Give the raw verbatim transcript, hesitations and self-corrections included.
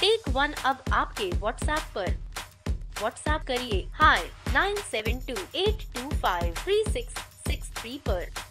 Take one अब आपके WhatsApp पर। व्हाट्सएप करिए हाई nine seven two eight two five three six six three पर।